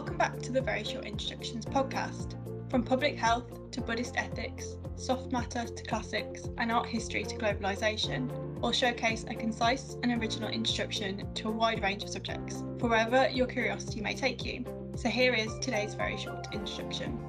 Welcome back to the Very Short Introductions podcast. From public health to Buddhist ethics, soft matter to classics, and art history to globalisation, we'll showcase a concise and original introduction to a wide range of subjects, for wherever your curiosity may take you. So here is today's very short introduction.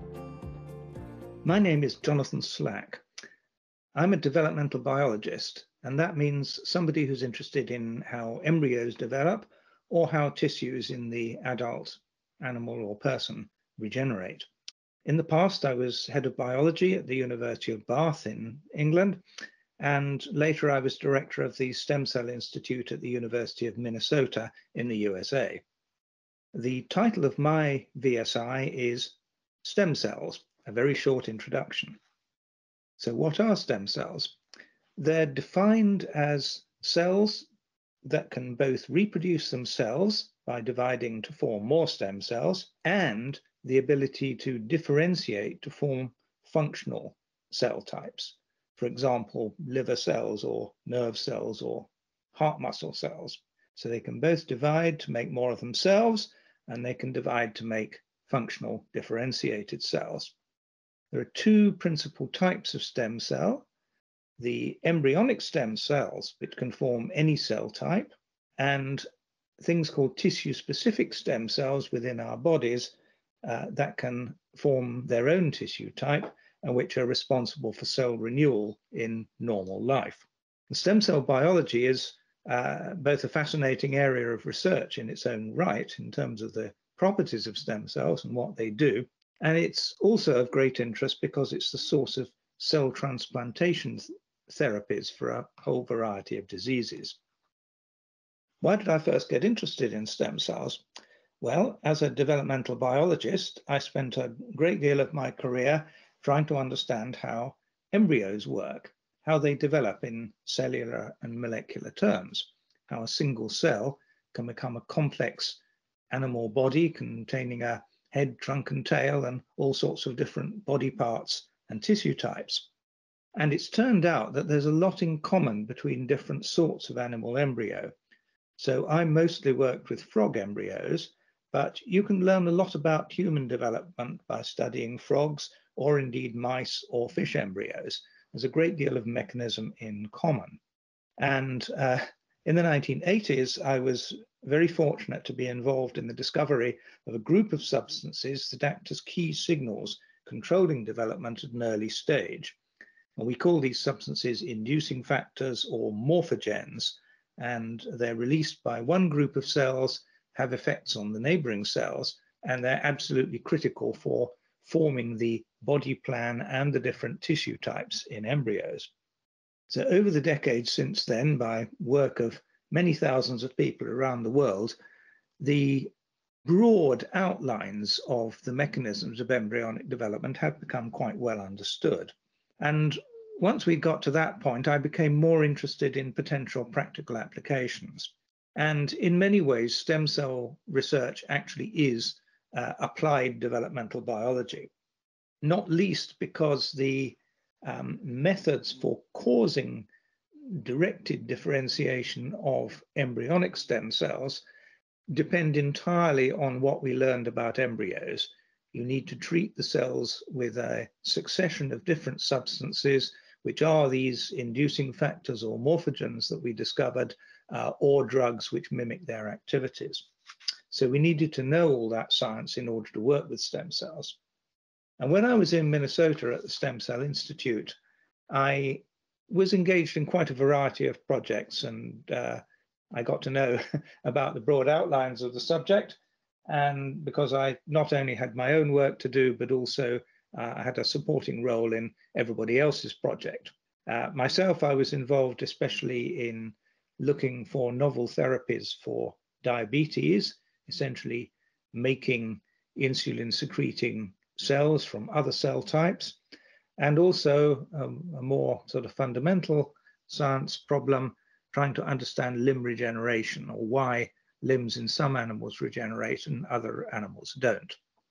My name is Jonathan Slack. I'm a developmental biologist, and that means somebody who's interested in how embryos develop or how tissues in the adult animal or person regenerate. In the past, I was head of biology at the University of Bath in England, and later I was director of the Stem Cell Institute at the University of Minnesota in the USA. The title of my VSI is Stem Cells, a very short introduction. So what are stem cells? They're defined as cells that can both reproduce themselves by dividing to form more stem cells and the ability to differentiate to form functional cell types. For example, liver cells or nerve cells or heart muscle cells. So they can both divide to make more of themselves, and they can divide to make functional differentiated cells. There are two principal types of stem cell: the embryonic stem cells, which can form any cell type, and things called tissue-specific stem cells within our bodies that can form their own tissue type and which are responsible for cell renewal in normal life. The stem cell biology is both a fascinating area of research in its own right in terms of the properties of stem cells and what they do, and it's also of great interest because it's the source of cell transplantation therapies for a whole variety of diseases. Why did I first get interested in stem cells? Well, as a developmental biologist, I spent a great deal of my career trying to understand how embryos work, how they develop in cellular and molecular terms, how a single cell can become a complex animal body containing a head, trunk, and tail, and all sorts of different body parts and tissue types. And it's turned out that there's a lot in common between different sorts of animal embryo. So I mostly worked with frog embryos, but you can learn a lot about human development by studying frogs or indeed mice or fish embryos. There's a great deal of mechanism in common. And in the 1980s, I was very fortunate to be involved in the discovery of a group of substances that act as key signals controlling development at an early stage. And we call these substances inducing factors or morphogens, and they're released by one group of cells, have effects on the neighboring cells, and they're absolutely critical for forming the body plan and the different tissue types in embryos. So over the decades since then, by work of many thousands of people around the world, the broad outlines of the mechanisms of embryonic development have become quite well understood. And once we got to that point, I became more interested in potential practical applications. And in many ways, stem cell research actually is applied developmental biology, not least because the methods for causing directed differentiation of embryonic stem cells depend entirely on what we learned about embryos. You need to treat the cells with a succession of different substances, which are these inducing factors or morphogens that we discovered, or drugs which mimic their activities. So we needed to know all that science in order to work with stem cells. And when I was in Minnesota at the Stem Cell Institute, I was engaged in quite a variety of projects, and I got to know about the broad outlines of the subject. And because I not only had my own work to do, but also I had a supporting role in everybody else's project. Myself, I was involved especially in looking for novel therapies for diabetes, essentially making insulin-secreting cells from other cell types, and also a more sort of fundamental science problem, trying to understand limb regeneration, or why limbs in some animals regenerate and other animals don't.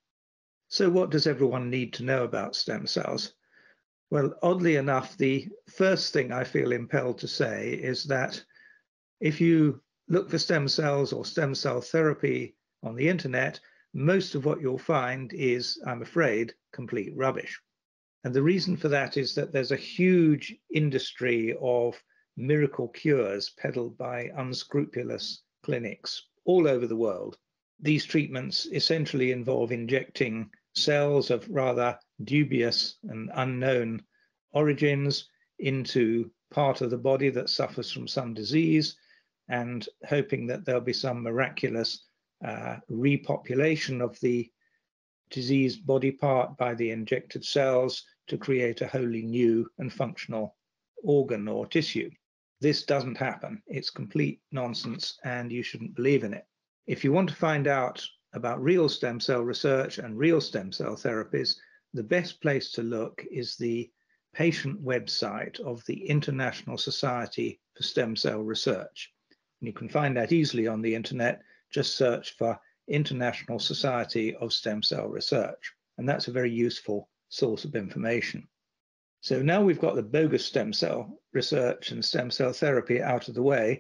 So what does everyone need to know about stem cells? Well, oddly enough, the first thing I feel impelled to say is that if you look for stem cells or stem cell therapy on the internet, most of what you'll find is, I'm afraid, complete rubbish. And the reason for that is that there's a huge industry of miracle cures peddled by unscrupulous clinics all over the world. These treatments essentially involve injecting cells of rather dubious and unknown origins into part of the body that suffers from some disease, and hoping that there'll be some miraculous repopulation of the diseased body part by the injected cells to create a wholly new and functional organ or tissue. This doesn't happen. It's complete nonsense, and you shouldn't believe in it. If you want to find out about real stem cell research and real stem cell therapies, the best place to look is the patient website of the International Society for Stem Cell Research. And you can find that easily on the internet. Just search for International Society of Stem Cell Research, and that's a very useful source of information. So now we've got the bogus stem cell research and stem cell therapy out of the way,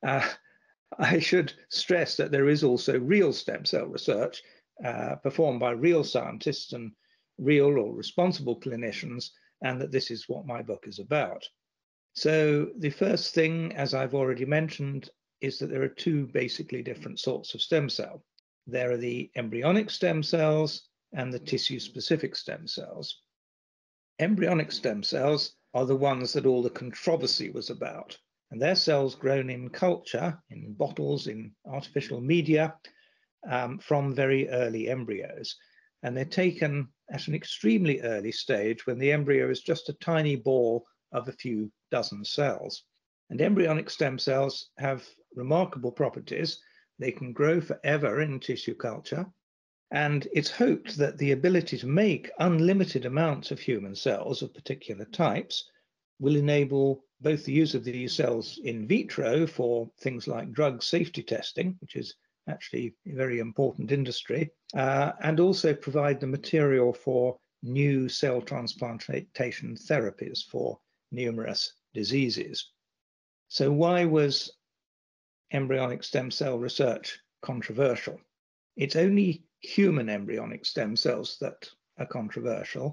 I should stress that there is also real stem cell research performed by real scientists and real or responsible clinicians, and that this is what my book is about. So the first thing, as I've already mentioned, is that there are two basically different sorts of stem cell. There are the embryonic stem cells and the tissue-specific stem cells. Embryonic stem cells are the ones that all the controversy was about, and they're cells grown in culture, in bottles, in artificial media, from very early embryos. And they're taken at an extremely early stage when the embryo is just a tiny ball of a few dozen cells. And embryonic stem cells have remarkable properties. They can grow forever in tissue culture. And it's hoped that the ability to make unlimited amounts of human cells of particular types will enable both the use of these cells in vitro for things like drug safety testing, which is actually a very important industry, and also provide the material for new cell transplantation therapies for numerous diseases. So why was embryonic stem cell research controversial? It's only human embryonic stem cells that are controversial.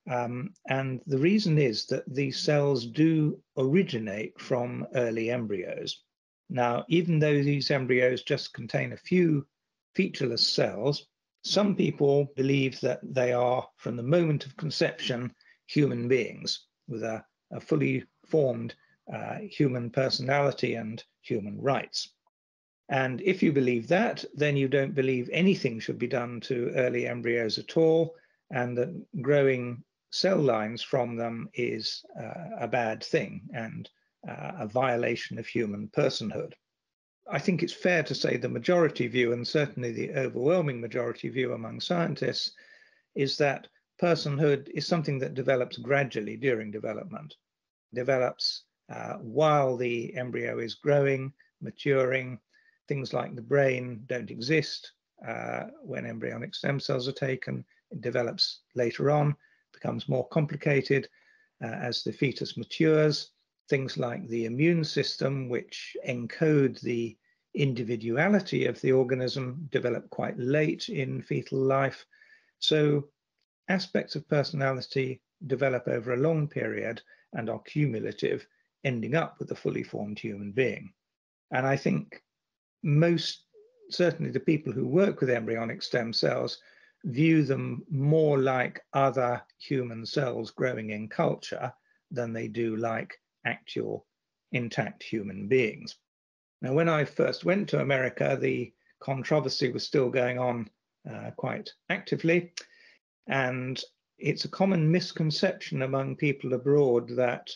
And the reason is that these cells do originate from early embryos. Now, even though these embryos just contain a few featureless cells, some people believe that they are, from the moment of conception, human beings with a fully formed human personality and human rights. And if you believe that, then you don't believe anything should be done to early embryos at all, and that growing cell lines from them is a bad thing and a violation of human personhood. I think it's fair to say the majority view, and certainly the overwhelming majority view among scientists, is that personhood is something that develops gradually during development, develops while the embryo is growing, maturing. Things like the brain don't exist when embryonic stem cells are taken. It develops later on, becomes more complicated as the fetus matures. Things like the immune system, which encode the individuality of the organism, develop quite late in fetal life. So aspects of personality develop over a long period and are cumulative, ending up with a fully formed human being. And I think most, certainly the people who work with embryonic stem cells, view them more like other human cells growing in culture than they do like actual intact human beings. Now, when I first went to America, the controversy was still going on quite actively. And it's a common misconception among people abroad that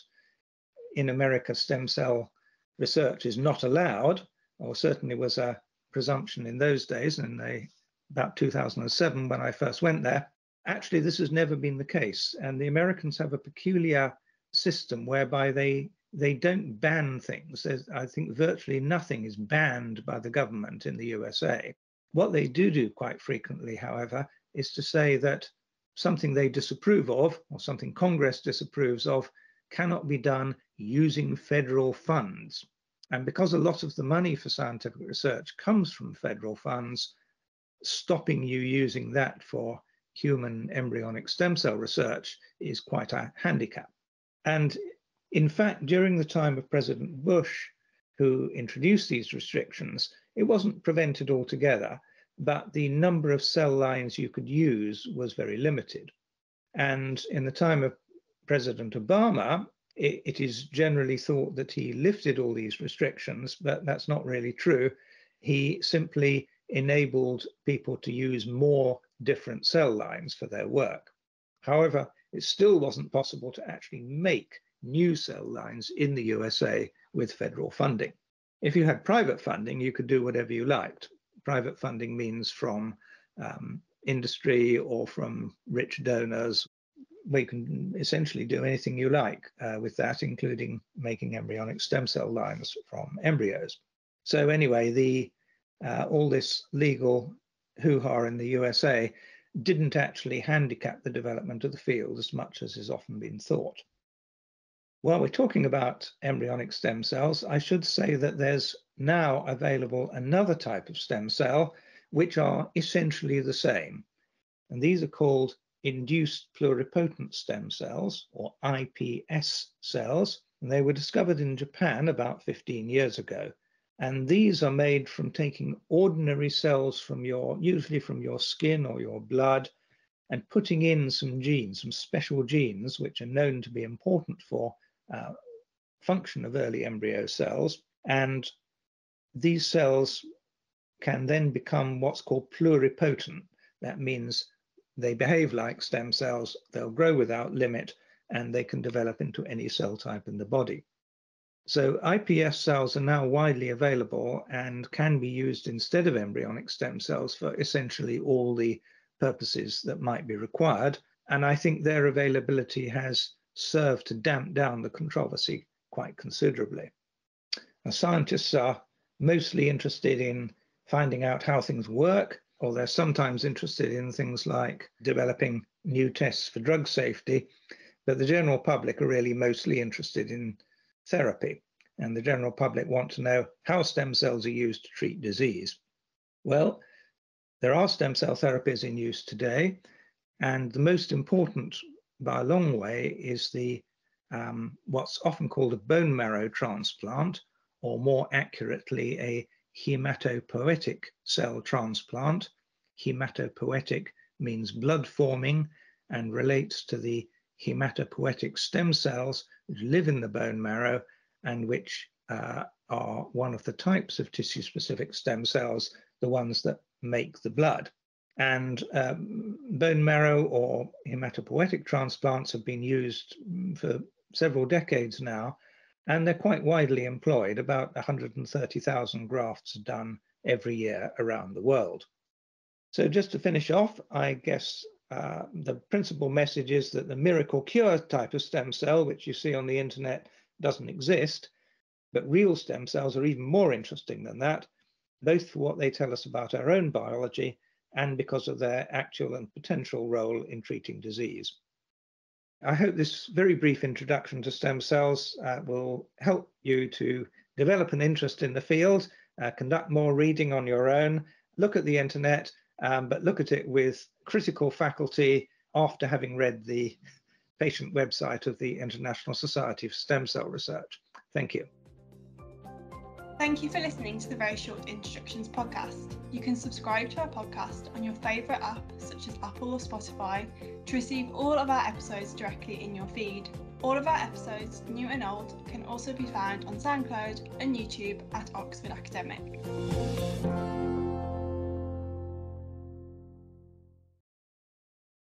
in America, stem cell research is not allowed, or certainly was a presumption in those days, and about 2007 when I first went there. Actually, this has never been the case, and the Americans have a peculiar system whereby they don't ban things. I think virtually nothing is banned by the government in the USA. What they do quite frequently, however, is to say that something they disapprove of, or something Congress disapproves of, cannot be done using federal funds. And because a lot of the money for scientific research comes from federal funds, stopping you using that for human embryonic stem cell research is quite a handicap. And in fact, during the time of President Bush, who introduced these restrictions, it wasn't prevented altogether, but the number of cell lines you could use was very limited. And in the time of President Obama, it is generally thought that he lifted all these restrictions, but that's not really true. He simply enabled people to use more different cell lines for their work. However, it still wasn't possible to actually make new cell lines in the USA with federal funding. If you had private funding, you could do whatever you liked. Private funding means from industry or from rich donors, where you can essentially do anything you like with that, including making embryonic stem cell lines from embryos. So anyway, all this legal hoo-ha in the USA didn't actually handicap the development of the field as much as has often been thought. While we're talking about embryonic stem cells, I should say that there's now available another type of stem cell, which are essentially the same. And these are called induced pluripotent stem cells, or iPS cells, and they were discovered in Japan about 15 years ago. And these are made from taking ordinary cells from usually from your skin or your blood, and putting in some genes, some special genes, which are known to be important for function of early embryo cells. And these cells can then become what's called pluripotent. That means they behave like stem cells, they'll grow without limit, and they can develop into any cell type in the body. So iPS cells are now widely available and can be used instead of embryonic stem cells for essentially all the purposes that might be required. And I think their availability has served to damp down the controversy quite considerably. Now, scientists are mostly interested in finding out how things work, or they're sometimes interested in things like developing new tests for drug safety, but the general public are really mostly interested in therapy, and the general public want to know how stem cells are used to treat disease. Well, there are stem cell therapies in use today, and the most important by a long way is the what's often called a bone marrow transplant, or more accurately, a hematopoietic cell transplant. Hematopoietic means blood forming and relates to the hematopoietic stem cells which live in the bone marrow and which are one of the types of tissue-specific stem cells, the ones that make the blood. And bone marrow or hematopoietic transplants have been used for several decades now, and they're quite widely employed. About 130,000 grafts are done every year around the world. So just to finish off, I guess the principal message is that the miracle cure type of stem cell, which you see on the internet, doesn't exist, but real stem cells are even more interesting than that, both for what they tell us about our own biology and because of their actual and potential role in treating disease. I hope this very brief introduction to stem cells will help you to develop an interest in the field, conduct more reading on your own, look at the internet, but look at it with critical faculty after having read the patient website of the International Society for Stem Cell Research. Thank you. Thank you for listening to the Very Short Introductions podcast. You can subscribe to our podcast on your favourite app, such as Apple or Spotify, to receive all of our episodes directly in your feed. All of our episodes, new and old, can also be found on SoundCloud and YouTube at Oxford Academic.